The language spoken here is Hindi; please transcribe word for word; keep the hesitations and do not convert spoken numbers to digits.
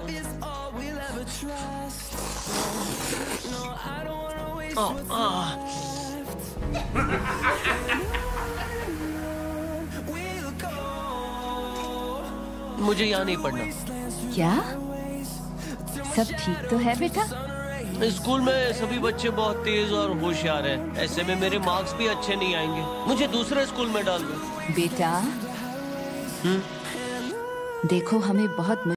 oh, ah. मुझे यहाँ नहीं पढ़ना। क्या? सब ठीक तो है बेटा? स्कूल में सभी बच्चे बहुत तेज और होशियार हैं। ऐसे में मेरे मार्क्स भी अच्छे नहीं आएंगे। मुझे दूसरे स्कूल में डाल दो। बेटा, हम्म? देखो हमें बहुत